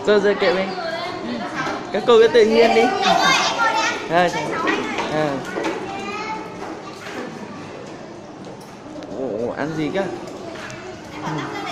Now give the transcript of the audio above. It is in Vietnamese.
Cô rơi kệ mình. Các cô cứ tự nhiên đi. Ồ, ăn gì cơ?